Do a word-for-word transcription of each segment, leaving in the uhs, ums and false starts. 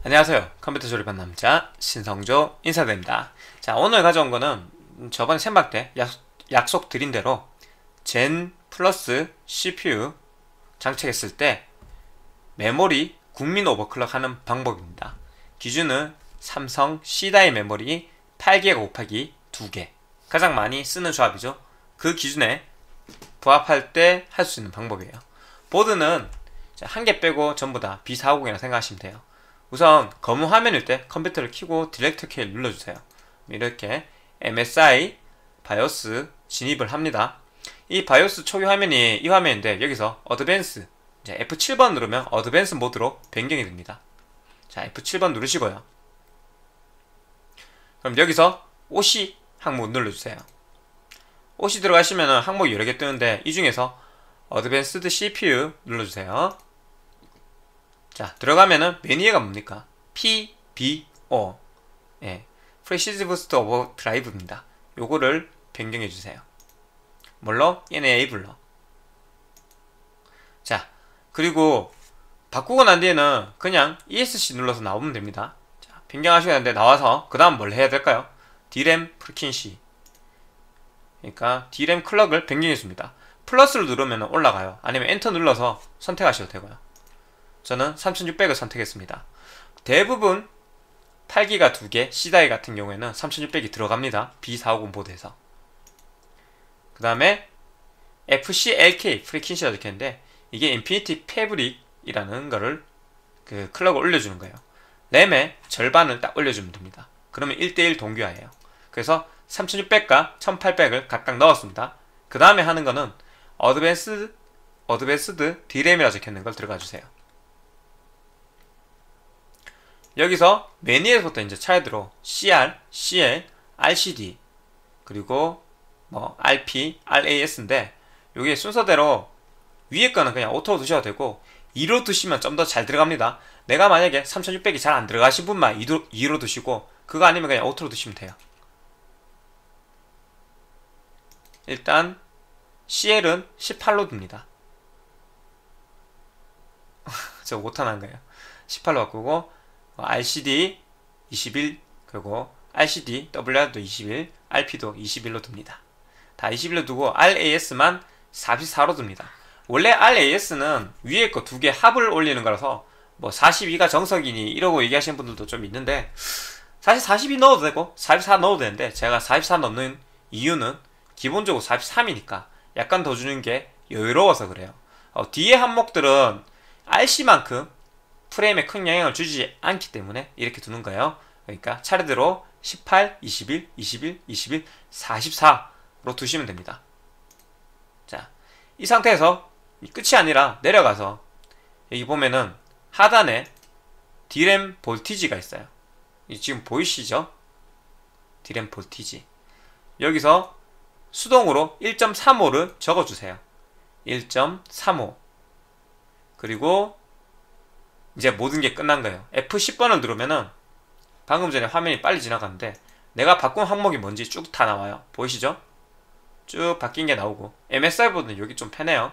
안녕하세요. 컴퓨터 조립한 남자 신성조 인사드립니다. 자, 오늘 가져온 거는 저번에 샘박 때 약, 약속 드린 대로 젠 플러스 씨피유 장착했을 때 메모리 국민 오버클럭 하는 방법입니다. 기준은 삼성 C다이 메모리 팔 기가 곱하기 두 개, 가장 많이 쓰는 조합이죠. 그 기준에 부합할 때 할 수 있는 방법이에요. 보드는 한 개 빼고 전부 다 비 사오공이라 생각하시면 돼요. 우선 검은 화면일 때 컴퓨터를 켜고 디렉트 키를 눌러주세요. 이렇게 엠에스아이 바이오스 진입을 합니다. 이 바이오스 초기 화면이 이 화면인데, 여기서 어드밴스 이제 에프 칠 번 누르면 어드밴스 모드로 변경이 됩니다. 자, 에프 칠 번 누르시고요. 그럼 여기서 오씨 항목 눌러주세요. 오씨 들어가시면 항목이 여러 개 뜨는데, 이 중에서 어드밴스드 씨피유 눌러주세요. 자, 들어가면은 메뉴가 뭡니까? 피 비 오, 예, 프레시즈 부스트 오버 드라이브입니다. 요거를 변경해주세요. 뭘로? 이네이블러. 자, 그리고 바꾸고 난 뒤에는 그냥 이에스씨 눌러서 나오면 됩니다. 자, 변경하셔야 하는데, 나와서 그 다음 뭘 해야 될까요? 디램 프리퀸시, 그러니까 디램 클럭을 변경해줍니다. 플러스를 누르면 올라가요. 아니면 엔터 눌러서 선택하셔도 되고요. 저는 삼천육백을 선택했습니다. 대부분 팔 기가 두 개, C다이 같은 경우에는 삼천육백이 들어갑니다. 비 사오공 보드에서. 그 다음에 에프씨엘케이 프리퀸시가 적혀있는데, 이게 인피니티 패브릭이라는 거를 그 클럭을 올려주는 거예요. 램의 절반을 딱 올려주면 됩니다. 그러면 일 대 일 동기화예요. 그래서 삼천육백과 천팔백을 각각 넣었습니다. 그 다음에 하는 거는 어드밴스, 어드밴스드 디램이라 적혀있는 걸 들어가 주세요. 여기서 메뉴에서부터 이제 차례대로 씨알, 씨엘, 알씨디, 그리고 뭐 알피, 알에이에스인데, 요게 순서대로 위에 거는 그냥 오토로 두셔도 되고 이로 두시면 좀 더 잘 들어갑니다. 내가 만약에 삼천육백이 잘 안 들어가신 분만 이로, 이로 두시고, 그거 아니면 그냥 오토로 두시면 돼요. 일단 씨엘은 십팔로 둡니다. 저 오타난 거예요. 십팔로 바꾸고, 알씨디 이십일, 그리고 알씨디 더블유알도 이십일, 알피도 이십일로 둡니다. 다 이십일로 두고 알에이에스만 사십사로 둡니다. 원래 알에이에스는 위에 거 두 개 합을 올리는 거라서 뭐 사십이가 정석이니 이러고 얘기하시는 분들도 좀 있는데, 사실 사십이 넣어도 되고 사십사 넣어도 되는데, 제가 사십사 넣는 이유는 기본적으로 사십삼이니까 약간 더 주는 게 여유로워서 그래요. 어, 뒤에 항목들은 알씨만큼 프레임에 큰 영향을 주지 않기 때문에 이렇게 두는 거예요. 그러니까 차례대로 십팔, 이십일, 이십일, 이십일, 사십사로 두시면 됩니다. 자, 이 상태에서 끝이 아니라 내려가서 여기 보면은 하단에 디램 볼티지가 있어요. 지금 보이시죠? 디램 볼티지. 여기서 수동으로 일 점 삼오를 적어주세요. 일 점 삼오. 그리고 이제 모든 게 끝난 거예요. 에프 십 번을 누르면은 방금 전에 화면이 빨리 지나갔는데, 내가 바꾼 항목이 뭔지 쭉 다 나와요. 보이시죠? 쭉 바뀐 게 나오고, 엠에스아이보다는 여기 좀 편해요.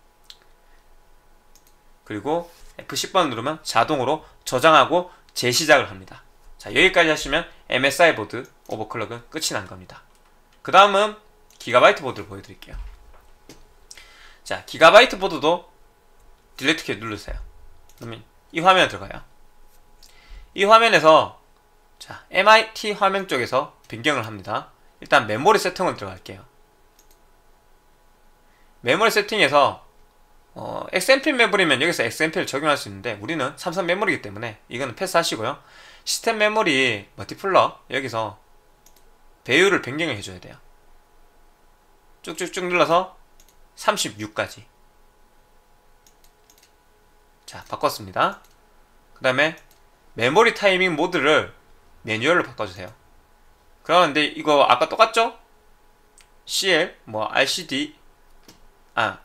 그리고 에프 십 번을 누르면 자동으로 저장하고 재시작을 합니다. 자, 여기까지 하시면 엠에스아이 보드 오버클럭은 끝이 난 겁니다. 그 다음은 기가바이트 보드를 보여드릴게요. 자, 기가바이트 보드도 딜리트 키 누르세요. 그러면 이 화면에 들어가요. 이 화면에서 자, 엠아이티 화면 쪽에서 변경을 합니다. 일단 메모리 세팅을 들어갈게요. 메모리 세팅에서 어, 엑스엠필 메모리면 여기서 엑스엠필을 적용할 수 있는데, 우리는 삼성 메모리이기 때문에 이거는 패스하시고요. 시스템 메모리 멀티플러 여기서 배율을 변경을 해줘야 돼요. 쭉쭉쭉 눌러서 삼십육까지. 자, 바꿨습니다. 그 다음에 메모리 타이밍 모드를 매뉴얼로 바꿔주세요. 그러는데 이거 아까 똑같죠? 씨엘, 뭐 알씨디, 아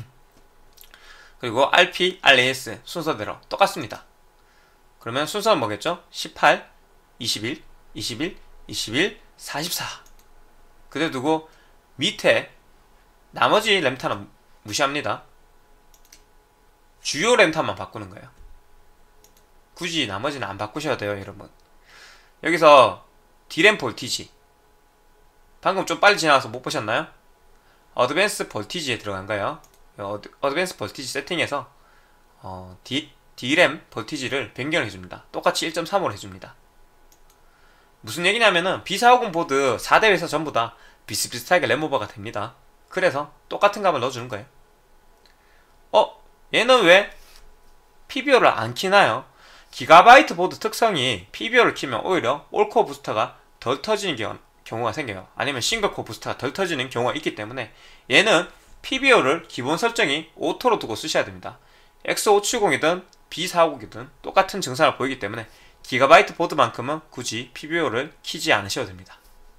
그리고 알피, 알에이에스 순서대로 똑같습니다. 그러면 순서는 뭐겠죠? 십팔, 이십일, 이십일, 이십일, 사십사. 그대로 두고 밑에 나머지 램타는 무시합니다. 주요 램타만 바꾸는 거예요. 굳이 나머지는 안 바꾸셔도 돼요, 여러분. 여기서 D램 볼티지 방금 좀 빨리 지나가서 못 보셨나요? 어드밴스 볼티지에 들어간가요? 어드, 어드밴스 볼티지 세팅에서 어, D, D램 볼티지를 변경을 해줍니다. 똑같이 일 점 삼오로 해줍니다. 무슨 얘기냐면은 비 사오공 보드 사 대 회사 전부 다 비슷비슷하게 램 오버가 됩니다. 그래서 똑같은 값을 넣어주는 거예요. 어? 얘는 왜 피비오를 안 키나요? 기가바이트 보드 특성이 피비오를 키면 오히려 올코어 부스터가 덜 터지는 경우, 경우가 생겨요. 아니면 싱글코어 부스터가 덜 터지는 경우가 있기 때문에 얘는 피비오를 기본 설정이 오토로 두고 쓰셔야 됩니다. 엑스 오백칠십이든 비 사오공이든 똑같은 증상을 보이기 때문에 기가바이트 보드만큼은 굳이 피비오를 키지 않으셔도 됩니다.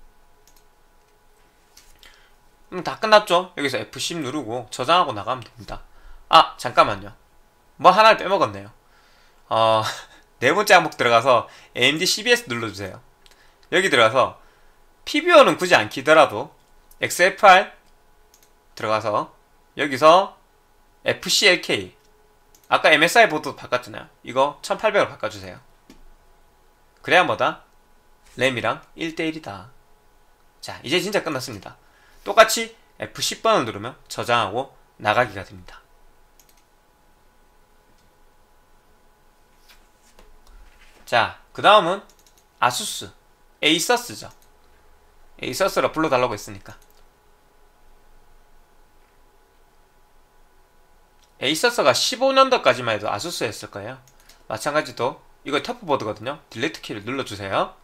음, 다 끝났죠? 여기서 에프 십 누르고 저장하고 나가면 됩니다. 아, 잠깐만요. 뭐 하나를 빼먹었네요. 어, 네 번째 항목 들어가서 에이엠디 씨비에스 눌러주세요. 여기 들어가서 피비오는 굳이 안 키더라도 엑스에프알 들어가서 여기서 에프씨엘케이 아까 엠에스아이 보드 바꿨잖아요. 이거 천팔백으로 바꿔주세요. 그래야 뭐다? 램이랑 일 대 일이다. 자, 이제 진짜 끝났습니다. 똑같이 에프 십 번을 누르면 저장하고 나가기가 됩니다. 자, 그 다음은 아수스 에이서스죠. 에이서스로 불러달라고 했으니까. 에이서스가 십오 년도까지만 해도 아수스였을 거예요. 마찬가지도 이거 터프보드거든요. 딜리트 키를 눌러주세요.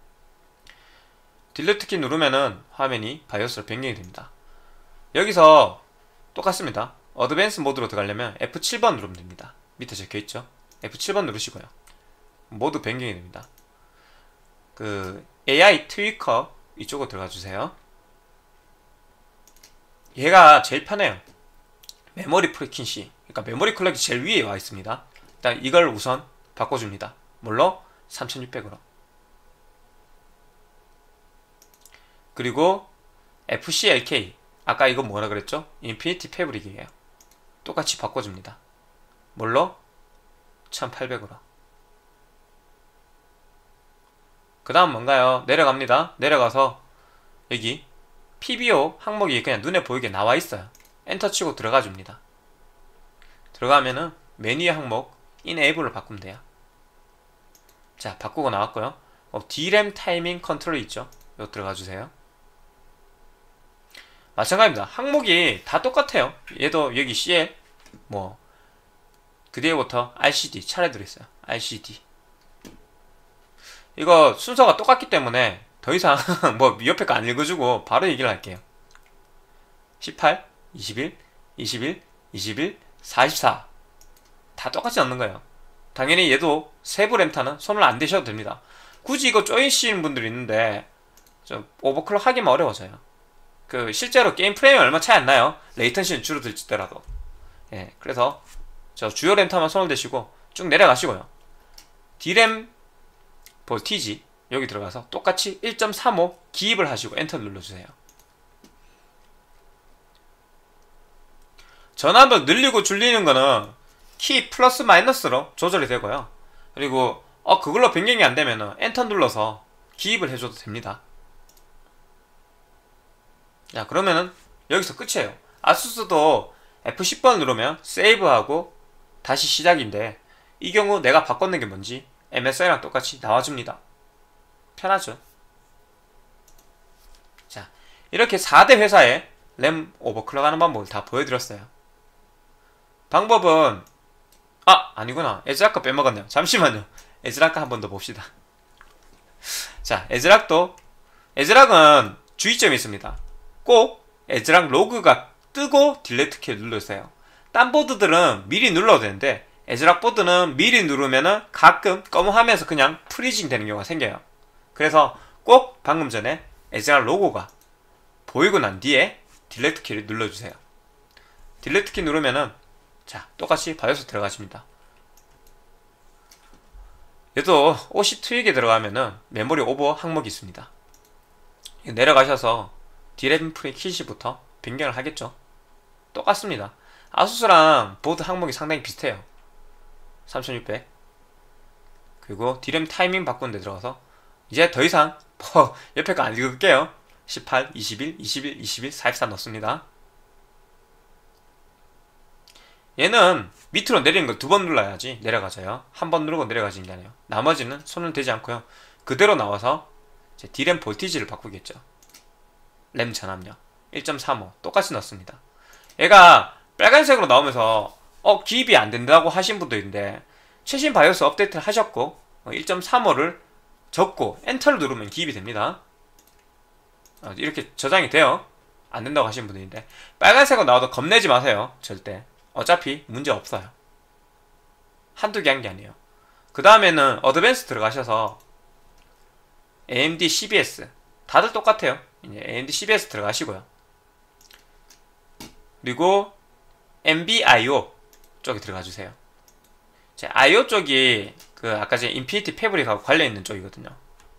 딜리트 키 누르면은 화면이 바이오스로 변경이 됩니다. 여기서 똑같습니다. 어드밴스 모드로 들어가려면 에프 칠 번 누르면 됩니다. 밑에 적혀있죠. 에프 칠 번 누르시고요. 모두 변경이 됩니다. 그 에이아이 트위커 이쪽으로 들어가 주세요. 얘가 제일 편해요. 메모리 프리퀸시, 그러니까 메모리 클럭이 제일 위에 와 있습니다. 일단 이걸 우선 바꿔줍니다. 뭘로? 삼천육백으로. 그리고 에프씨엘케이, 아까 이거 뭐라 그랬죠? 인피니티 패브릭이에요. 똑같이 바꿔줍니다. 뭘로? 천팔백으로. 그 다음 뭔가요? 내려갑니다. 내려가서 여기 피비오 항목이 그냥 눈에 보이게 나와 있어요. 엔터 치고 들어가 줍니다. 들어가면은 메뉴 항목 Enable을 바꾸면 돼요. 자, 바꾸고 나왔고요. 어, D램 타이밍 컨트롤 있죠? 이거 들어가 주세요. 마찬가지입니다. 항목이 다 똑같아요. 얘도 여기 씨엘 뭐 그 뒤에부터 알씨디 차례 들어있어요. 알씨디 이거 순서가 똑같기 때문에 더 이상 뭐 옆에 거 안 읽어주고 바로 얘기를 할게요. 십팔, 이십일, 이십일, 이십일, 사십사 다 똑같지 않는 거예요. 당연히 얘도 세부 램타는 손을 안 대셔도 됩니다. 굳이 이거 조이시는 분들이 있는데 좀 오버클럭 하기만 어려워져요. 그 실제로 게임 프레임이 얼마 차이 안 나요. 레이턴시는 줄어들지더라도. 예, 그래서 저 주요 램타만 손을 대시고 쭉 내려가시고요. D램 볼티지 여기 들어가서 똑같이 일 점 삼오 기입을 하시고 엔터 눌러주세요. 전압을 늘리고 줄이는 거는 키 플러스 마이너스로 조절이 되고요. 그리고 어 그걸로 변경이 안 되면은 엔터 눌러서 기입을 해줘도 됩니다. 자, 그러면은 여기서 끝이에요. 아수스도 에프 십 번 누르면 세이브하고 다시 시작인데 이 경우 내가 바꿨는 게 뭔지 엠에스아이랑 똑같이 나와줍니다. 편하죠. 자, 이렇게 사 대 회사에 램 오버클럭 하는 방법을 다 보여드렸어요. 방법은 아! 아니구나. 에즈락거 빼먹었네요. 잠시만요. 에즈락거 한 번 더 봅시다. 자, 에즈락도 에즈락은 주의점이 있습니다. 꼭 에즈락 로그가 뜨고 딜리트 키를 눌러주세요. 딴 보드들은 미리 눌러도 되는데 에즈락 보드는 미리 누르면은 가끔 검은 화면에서 그냥 프리징 되는 경우가 생겨요. 그래서 꼭 방금 전에 에즈락 로고가 보이고 난 뒤에 딜리트 키를 눌러주세요. 딜리트 키 누르면은 자, 똑같이 바이오스 들어가십니다. 얘도 오씨 트윅에 들어가면은 메모리 오버 항목이 있습니다. 내려가셔서 D램 프리퀴시부터 변경을 하겠죠. 똑같습니다. 아수스랑 보드 항목이 상당히 비슷해요. 삼천육백 그리고 디램 타이밍 바꾸는 데 들어가서 이제 더 이상 뭐 옆에 거 안 읽을게요. 십팔, 이십일, 이십일, 이십일, 사십사 넣습니다. 얘는 밑으로 내리는 걸 두 번 눌러야지 내려가져요. 한 번 누르고 내려가지는 게 아니에요. 나머지는 손은 대지 않고요. 그대로 나와서 이제 디램 볼티지를 바꾸겠죠. 램 전압력 일 점 삼오 똑같이 넣습니다. 얘가 빨간색으로 나오면서 어 기입이 안 된다고 하신 분도 있는데 최신 바이오스 업데이트를 하셨고 일 점 삼오를 적고 엔터를 누르면 기입이 됩니다. 어, 이렇게 저장이 돼요. 안 된다고 하신 분들인데 빨간색으로 나와도 겁내지 마세요. 절대. 어차피 문제 없어요. 한두 개 한 게 아니에요. 그 다음에는 어드밴스 들어가셔서 에이엠디 씨비에스 다들 똑같아요. 이제 에이엠디 씨비에스 들어가시고요. 그리고 엠비아이오 쪽에 들어가 주세요. 아이오 쪽이 그 아까 전에 인피니티 패브릭하고 관련있는 쪽이거든요.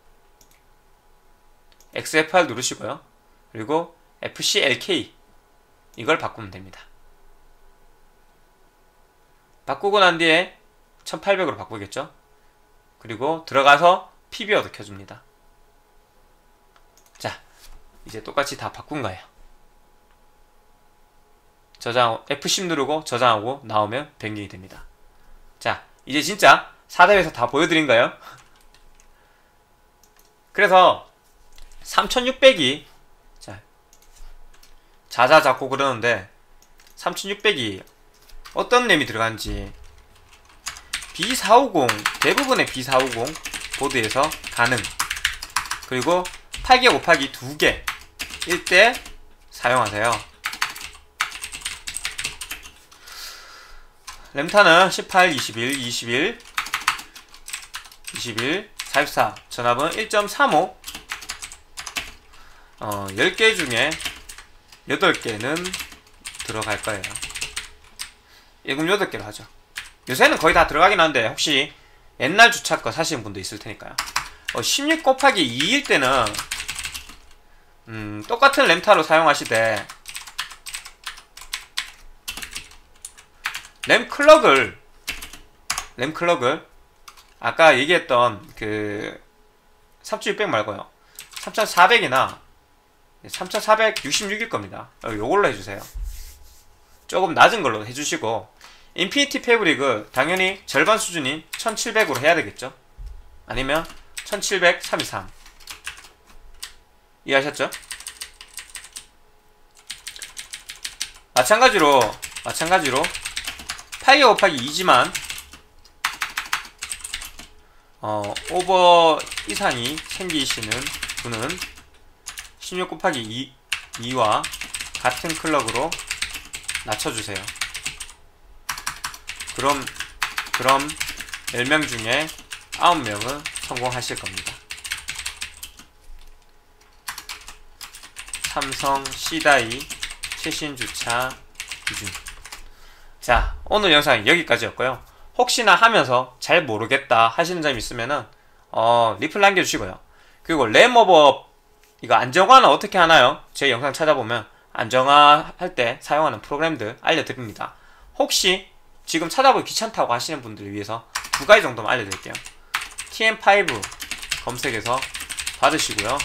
엑스에프알 누르시고요. 그리고 에프씨엘케이 이걸 바꾸면 됩니다. 바꾸고 난 뒤에 천팔백으로 바꾸겠죠. 그리고 들어가서 피비오도 켜줍니다. 자, 이제 똑같이 다 바꾼 거예요. 저장, 에프 십 누르고 저장하고 나오면 변경이 됩니다. 자, 이제 진짜 사 대에서 다 보여드린 거예요. 그래서 삼천육백이 자, 자자자고 그러는데 삼천육백이 어떤 램이 들어간지 비 사오공 대부분의 비 사오공 보드에서 가능. 그리고 팔 개 곱하기 두 개 일 대 사용하세요. 램타는 십팔, 이십일, 이십일, 이십일, 사십사 전압은 일 점 삼오 어, 열 개 중에 여덟 개는 들어갈 거예요. 일곱, 여덟 개로 하죠. 요새는 거의 다 들어가긴 한데 혹시 옛날 주차 거 사시는 분도 있을 테니까요. 어, 십육 곱하기 이일 때는 음, 똑같은 램타로 사용하시되 램 클럭을 램 클럭을 아까 얘기했던 그 삼천육백 말고요. 삼천사백이나 삼천사백육십육일 겁니다. 요걸로 해주세요. 조금 낮은 걸로 해주시고 인피니티 패브릭을 당연히 절반 수준인 천칠백으로 해야 되겠죠. 아니면 천칠백삼십삼 이해하셨죠? 마찬가지로 마찬가지로 팔 개 곱하기 이지만 어, 오버 이상이 생기시는 분은 십육 곱하기 이, 이와 같은 클럭으로 낮춰주세요. 그럼 그럼 열 명 중에 아홉 명은 성공하실 겁니다. 삼성 C다이 최신 주차 기준. 자, 오늘 영상 여기까지였고요. 혹시나 하면서 잘 모르겠다 하시는 점이 있으면은 어, 리플 남겨주시고요. 그리고 램오버 이거 안정화는 어떻게 하나요? 제 영상 찾아보면 안정화 할 때 사용하는 프로그램들 알려드립니다. 혹시 지금 찾아보기 귀찮다고 하시는 분들을 위해서 두 가지 정도만 알려드릴게요. 티엠 파이브 검색해서 받으시고요.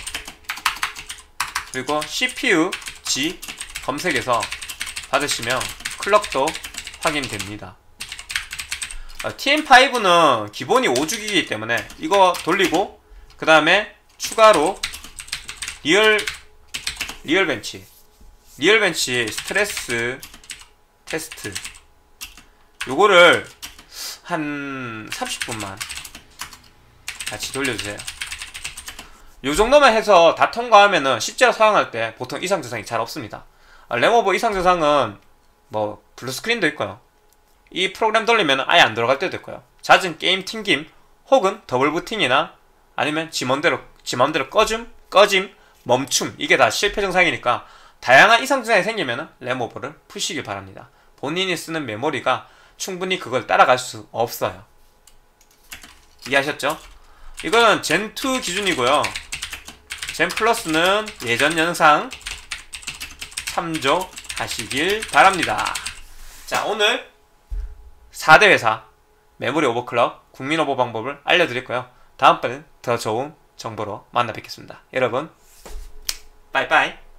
그리고 씨피유 G 검색해서 받으시면 클럭도 확인됩니다. 어, 티엠 파이브는 기본이 오 주기이기 때문에 이거 돌리고 그 다음에 추가로 리얼 리얼 벤치 리얼 벤치 스트레스 테스트 요거를 한 삼십 분만 같이 돌려주세요. 요 정도만 해서 다 통과하면은 실제로 사용할 때 보통 이상 저장이 잘 없습니다. 아, 램오버 이상 저장은 뭐 블루스크린도 있고요. 이 프로그램 돌리면 아예 안 들어갈 때도 있고요. 잦은 게임 튕김 혹은 더블 부팅이나 아니면 지 맘대로 지 맘대로 꺼줌 꺼짐 멈춤 이게 다 실패 증상이니까 다양한 이상 증상이 생기면 램오버를 푸시길 바랍니다. 본인이 쓰는 메모리가 충분히 그걸 따라갈 수 없어요. 이해하셨죠? 이거는 젠 투 기준이고요. 젠 플러스는 예전 영상 참조하시길 바랍니다. 자, 오늘 사 대 회사 메모리 오버클럭 국민후보 방법을 알려드릴 거예요. 다음번엔 더 좋은 정보로 만나 뵙겠습니다. 여러분 빠이빠이.